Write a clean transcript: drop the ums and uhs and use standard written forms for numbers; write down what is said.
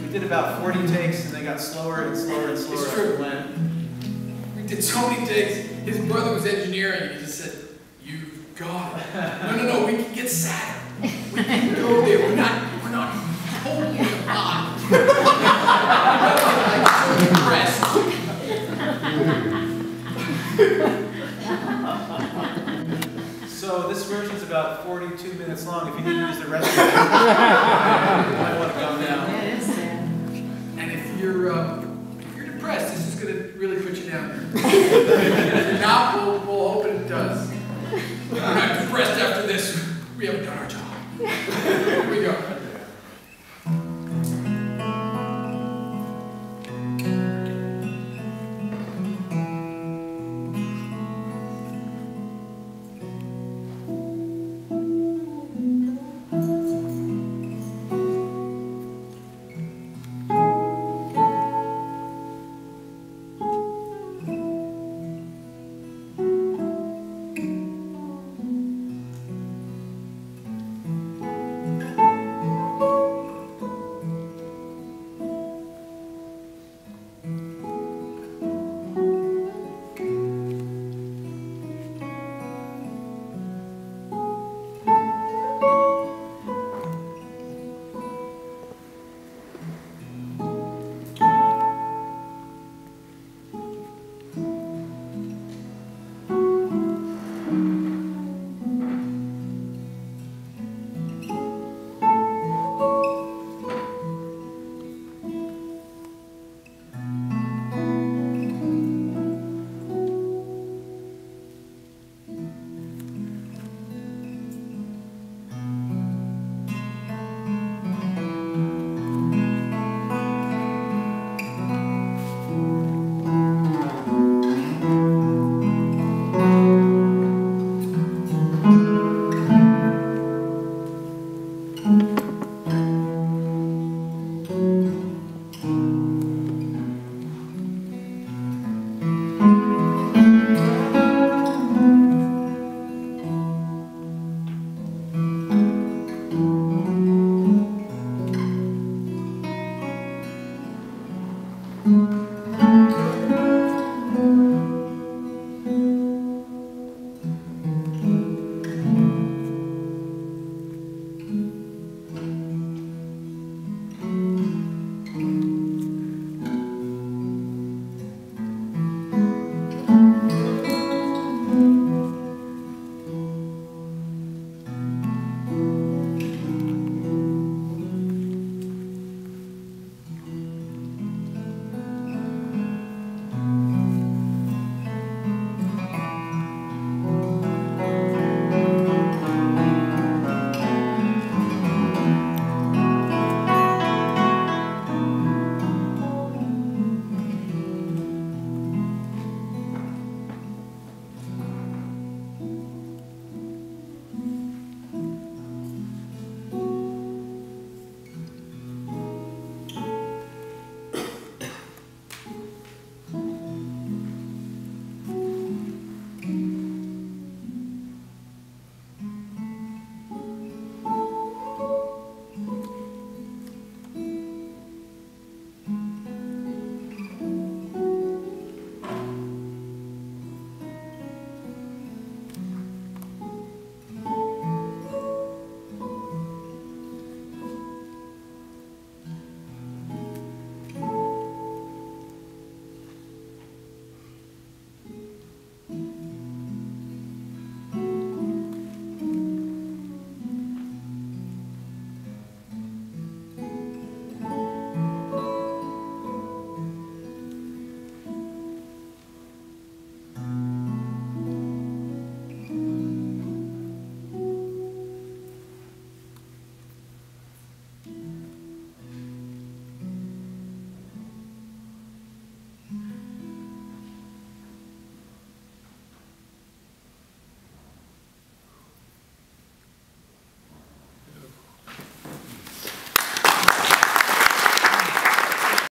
did about 40 takes, and they got slower and slower and slower as we went. We did so many takes. His brother was engineering, and he just said, "You've got it. No, we can get sadder. We can go there. We're not totally hot." Impressed. So this version is about 42 minutes long. If you need to use the rest of it, you might want to go now. Yeah, it is sad. And if you're depressed, this is going to really put you down there. If you're not, we'll hope it does. We're not depressed after this. We haven't done our job. Here we go. Mm-hmm.